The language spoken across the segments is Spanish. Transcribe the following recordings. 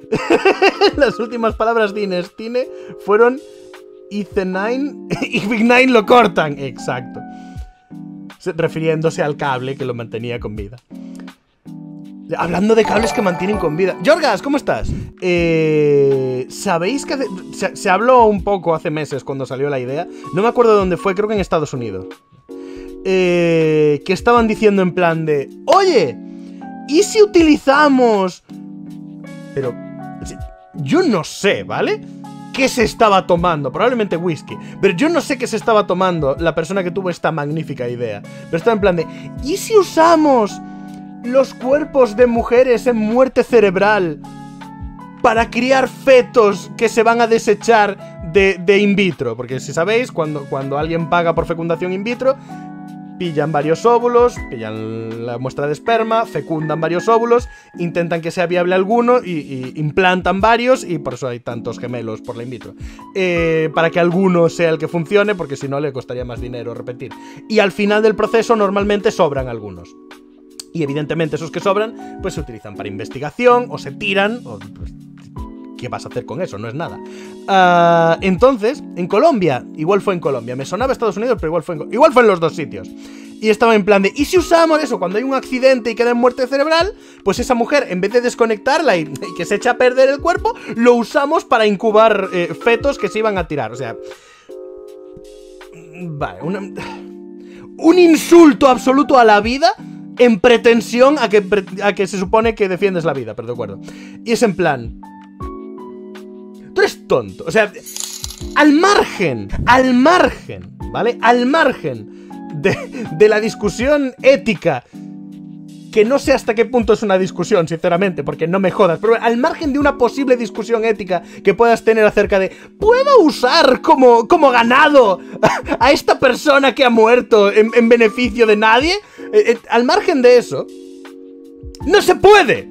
Las últimas palabras de Inestine fueron Icenine y Vignain lo cortan. Exacto. Refiriéndose al cable que lo mantenía con vida. Hablando de cables que mantienen con vida. Jorgas, ¿cómo estás? ¿Sabéis que se habló un poco hace meses cuando salió la idea? No me acuerdo de dónde fue, creo que en Estados Unidos. Que estaban diciendo en plan de... Oye, ¿y si utilizamos...? Pero... yo no sé, ¿vale? ¿Qué se estaba tomando? Probablemente whisky. Pero yo no sé qué se estaba tomando la persona que tuvo esta magnífica idea. Pero estaba en plan de... ¿Y si usamos los cuerpos de mujeres en muerte cerebral para criar fetos que se van a desechar de in vitro? Porque si sabéis, cuando alguien paga por fecundación in vitro, pillan varios óvulos, pillan la muestra de esperma, fecundan varios óvulos, intentan que sea viable alguno y implantan varios, y por eso hay tantos gemelos por la in vitro. Para que alguno sea el que funcione, porque si no le costaría más dinero repetir. Y al final del proceso normalmente sobran algunos. Y evidentemente esos que sobran, pues se utilizan para investigación, o se tiran, o... Pues, ¿qué vas a hacer con eso? No es nada. Entonces, en Colombia, igual fue en Colombia, me sonaba Estados Unidos, pero igual fue en los dos sitios. Y estaba en plan de, ¿y si usamos eso? Cuando hay un accidente y queda en muerte cerebral, pues esa mujer, en vez de desconectarla y que se echa a perder el cuerpo, lo usamos para incubar fetos que se iban a tirar. O sea... Vale, un insulto absoluto a la vida en pretensión a que se supone que defiendes la vida, pero de acuerdo. Y es en plan... Tú eres tonto, o sea, al margen, ¿vale? Al margen de la discusión ética, que no sé hasta qué punto es una discusión, sinceramente, porque no me jodas, pero al margen de una posible discusión ética que puedas tener acerca de ¿puedo usar como ganado a esta persona que ha muerto en beneficio de nadie? Al margen de eso, ¡no se puede!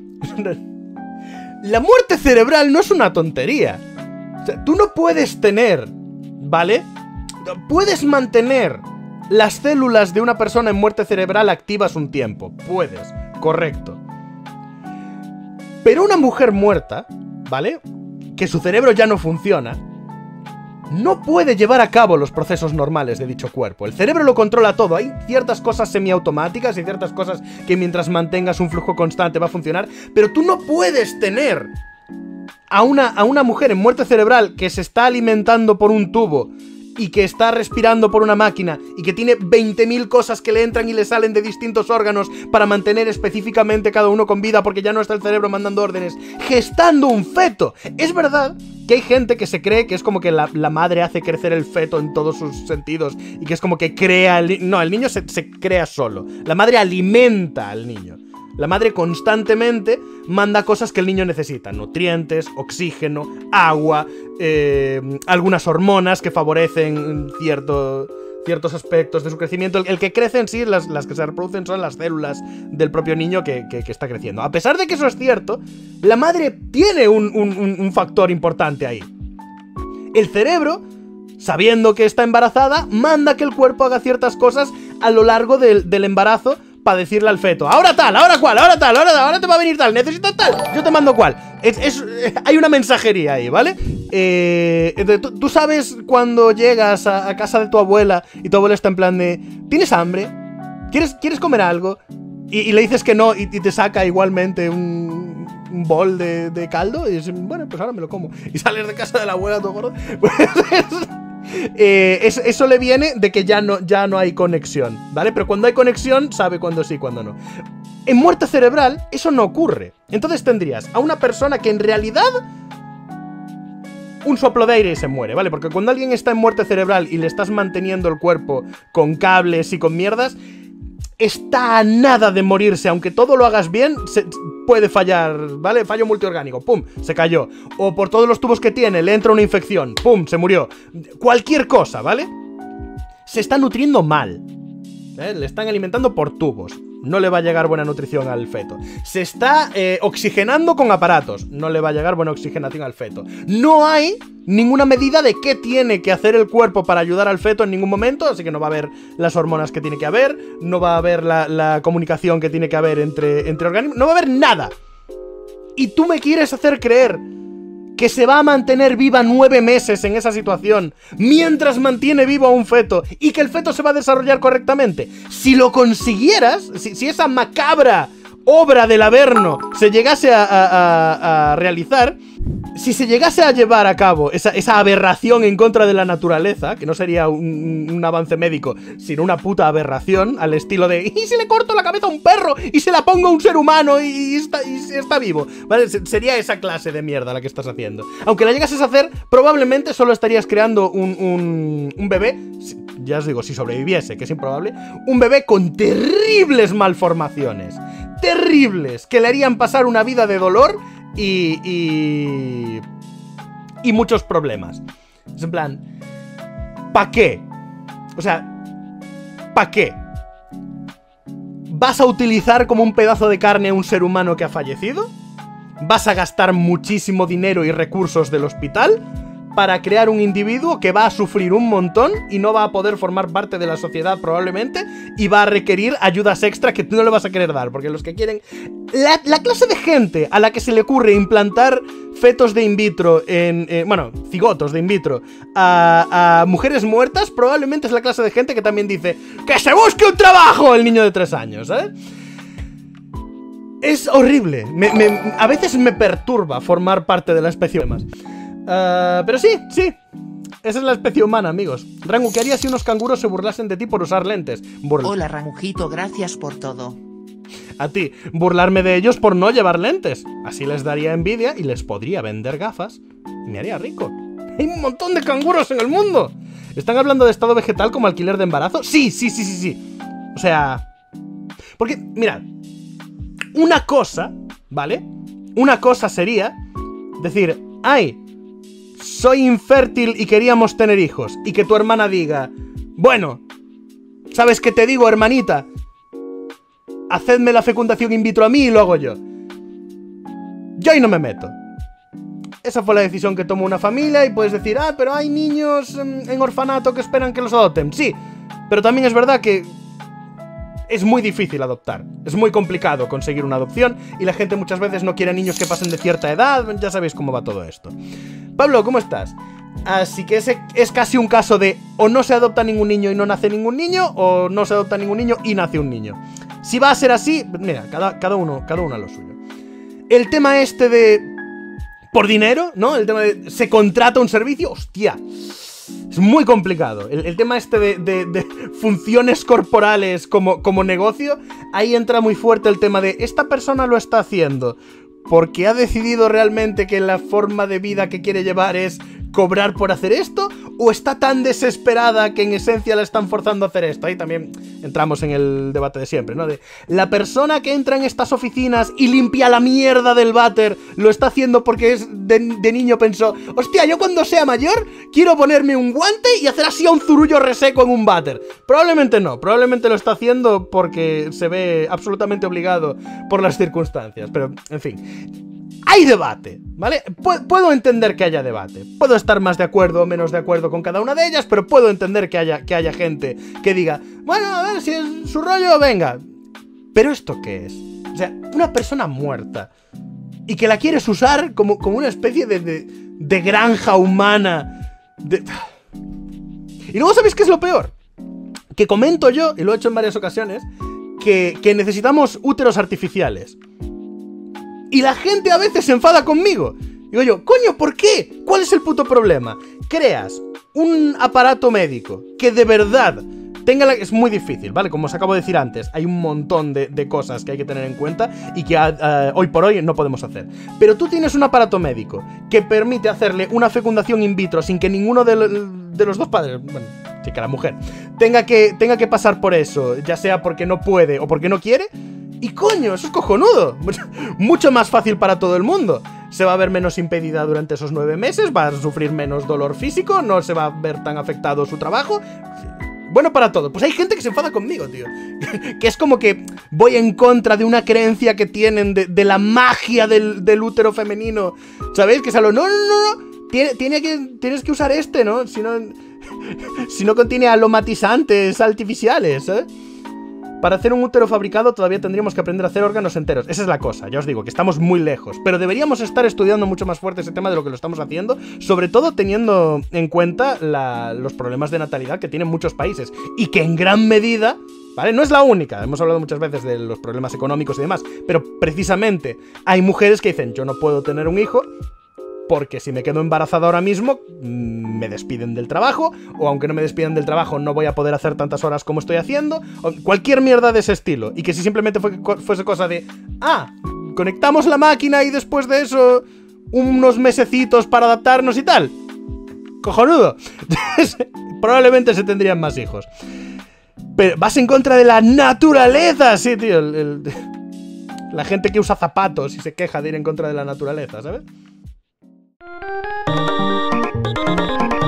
La muerte cerebral no es una tontería. O sea, tú no puedes tener, ¿vale? Puedes mantener las células de una persona en muerte cerebral activas un tiempo. Puedes, correcto. Pero una mujer muerta, ¿vale? Que su cerebro ya no funciona, no puede llevar a cabo los procesos normales de dicho cuerpo. El cerebro lo controla todo. Hay ciertas cosas semiautomáticas y ciertas cosas que mientras mantengas un flujo constante va a funcionar. Pero tú no puedes tener a una mujer en muerte cerebral que se está alimentando por un tubo y que está respirando por una máquina y que tiene 20.000 cosas que le entran y le salen de distintos órganos para mantener específicamente cada uno con vida, porque ya no está el cerebro mandando órdenes, gestando un feto. Es verdad que hay gente que se cree que es como que la madre hace crecer el feto en todos sus sentidos y que es como que crea no, el niño se crea solo. La madre alimenta al niño. La madre constantemente manda cosas que el niño necesita. Nutrientes, oxígeno, agua, algunas hormonas que favorecen ciertos aspectos de su crecimiento. El que crece en sí, las que se reproducen son las células del propio niño que está creciendo. A pesar de que eso es cierto, la madre tiene un factor importante ahí. El cerebro, sabiendo que está embarazada, manda que el cuerpo haga ciertas cosas a lo largo del embarazo para decirle al feto, ahora tal, ahora cual, ahora tal, ahora te va a venir tal, necesitas tal, yo te mando cual. Hay una mensajería ahí, ¿vale? Tú sabes cuando llegas a casa de tu abuela y tu abuela está en plan de, ¿tienes hambre? ¿Quieres comer algo? Y le dices que no y te saca igualmente un bol de caldo y dices, bueno, pues ahora me lo como. Y sales de casa de la abuela todo gordo. Pues eso le viene de que ya no hay conexión, ¿vale? Pero cuando hay conexión, sabe cuándo sí y cuándo no. En muerte cerebral, eso no ocurre. Entonces tendrías a una persona que en realidad un soplo de aire y se muere, ¿vale? Porque cuando alguien está en muerte cerebral y le estás manteniendo el cuerpo con cables y con mierdas, está a nada de morirse. Aunque todo lo hagas bien, puede fallar, ¿vale? Fallo multiorgánico, pum, se cayó. O por todos los tubos que tiene, le entra una infección, pum, se murió. Cualquier cosa, ¿vale? Se está nutriendo mal, ¿eh? Le están alimentando por tubos. No le va a llegar buena nutrición al feto. Se está oxigenando con aparatos. No le va a llegar buena oxigenación al feto. No hay ninguna medida de qué tiene que hacer el cuerpo para ayudar al feto en ningún momento. Así que no va a haber las hormonas que tiene que haber. No va a haber la comunicación que tiene que haber entre organismos. No va a haber nada. Y tú me quieres hacer creer que se va a mantener viva 9 meses en esa situación mientras mantiene vivo a un feto y que el feto se va a desarrollar correctamente. Si lo consiguieras, si esa macabra obra del Averno se llegase a realizar, si se llegase a llevar a cabo esa aberración en contra de la naturaleza, que no sería un avance médico, sino una puta aberración, al estilo de ¿y si le corto la cabeza a un perro y se la pongo a un ser humano y está vivo? ¿Vale? Sería esa clase de mierda la que estás haciendo. Aunque la llegases a hacer, probablemente solo estarías creando un bebé, ya os digo, si sobreviviese, que es improbable, un bebé con terribles malformaciones. Terribles, que le harían pasar una vida de dolor y muchos problemas. Es en plan, ¿pa' qué? O sea, ¿pa' qué? ¿Vas a utilizar como un pedazo de carne a un ser humano que ha fallecido? ¿Vas a gastar muchísimo dinero y recursos del hospital para crear un individuo que va a sufrir un montón y no va a poder formar parte de la sociedad probablemente y va a requerir ayudas extra que tú no le vas a querer dar? Porque los que quieren... La clase de gente a la que se le ocurre implantar fetos de in vitro bueno, cigotos de in vitro a mujeres muertas, probablemente es la clase de gente que también dice ¡que se busque un trabajo el niño de 3 años! ¿Eh? Es horrible. A veces me perturba formar parte de la especie humana. Pero sí. Esa es la especie humana, amigos. Rangu, ¿qué harías si unos canguros se burlasen de ti por usar lentes? Hola, Rangujito, gracias por todo. A ti, burlarme de ellos por no llevar lentes. Así les daría envidia y les podría vender gafas y me haría rico. Hay un montón de canguros en el mundo. ¿Están hablando de estado vegetal como alquiler de embarazo? Sí. O sea... Porque, mirad, una cosa, ¿vale? Una cosa sería decir, ¡ay! Soy infértil y queríamos tener hijos. Y que tu hermana diga, bueno, ¿sabes qué te digo, hermanita? Hacedme la fecundación in vitro a mí y lo hago yo. Yo ahí no me meto. Esa fue la decisión que tomó una familia y puedes decir, ah, pero hay niños en orfanato que esperan que los adopten. Sí, pero también es verdad que es muy difícil adoptar. Es muy complicado conseguir una adopción y la gente muchas veces no quiere niños que pasen de cierta edad. Ya sabéis cómo va todo esto. Pablo, ¿cómo estás? Así que ese es casi un caso de o no se adopta ningún niño y no nace ningún niño, o no se adopta ningún niño y nace un niño. Si va a ser así, mira, cada uno a lo suyo. El tema este de... por dinero, ¿no? El tema de... se contrata un servicio, hostia. Es muy complicado. El tema este de funciones corporales como negocio, ahí entra muy fuerte el tema de esta persona lo está haciendo porque ha decidido realmente que la forma de vida que quiere llevar es cobrar por hacer esto, o está tan desesperada que en esencia la están forzando a hacer esto. Ahí también entramos en el debate de siempre, ¿no? De la persona que entra en estas oficinas y limpia la mierda del váter, lo está haciendo porque de niño pensó, hostia, yo cuando sea mayor quiero ponerme un guante y hacer así a un zurullo reseco en un váter. Probablemente no, probablemente lo está haciendo porque se ve absolutamente obligado por las circunstancias, pero en fin. Hay debate, ¿vale? Puedo entender que haya debate. Puedo estar más de acuerdo o menos de acuerdo con cada una de ellas, pero puedo entender que haya gente que diga, bueno, a ver, si es su rollo, venga. ¿Pero esto qué es? O sea, una persona muerta y que la quieres usar como una especie de granja humana. Y luego, ¿sabéis qué es lo peor? Que comento yo, y lo he hecho en varias ocasiones, que necesitamos úteros artificiales. Y la gente a veces se enfada conmigo. Digo yo, coño, ¿por qué? ¿Cuál es el puto problema? Creas un aparato médico que de verdad tenga la... Es muy difícil, ¿vale? Como os acabo de decir antes, hay un montón de cosas que hay que tener en cuenta y que hoy por hoy no podemos hacer. Pero tú tienes un aparato médico que permite hacerle una fecundación in vitro sin que ninguno de los dos padres... Bueno, sí, que la mujer tenga que pasar por eso, ya sea porque no puede o porque no quiere. Y coño, eso es cojonudo. Mucho más fácil para todo el mundo. Se va a ver menos impedida durante esos 9 meses, va a sufrir menos dolor físico, no se va a ver tan afectado su trabajo. Bueno para todo. Pues hay gente que se enfada conmigo, tío. Que es como que voy en contra de una creencia que tienen de la magia del útero femenino. ¿Sabéis? Que es algo, no. Tienes que usar este, ¿no? Si no contiene aromatizantes artificiales, ¿eh? Para hacer un útero fabricado todavía tendríamos que aprender a hacer órganos enteros. Esa es la cosa, ya os digo, que estamos muy lejos. Pero deberíamos estar estudiando mucho más fuerte ese tema de lo que lo estamos haciendo, sobre todo teniendo en cuenta los problemas de natalidad que tienen muchos países. Y que en gran medida, ¿vale? No es la única, hemos hablado muchas veces de los problemas económicos y demás, pero precisamente hay mujeres que dicen, yo no puedo tener un hijo porque si me quedo embarazada ahora mismo, me despiden del trabajo, o aunque no me despidan del trabajo, no voy a poder hacer tantas horas como estoy haciendo, o cualquier mierda de ese estilo. Y que si simplemente fuese cosa de, conectamos la máquina y después de eso, unos mesecitos para adaptarnos y tal. Cojonudo. Probablemente se tendrían más hijos. Pero vas en contra de la naturaleza, sí, tío. La gente que usa zapatos y se queja de ir en contra de la naturaleza, ¿sabes?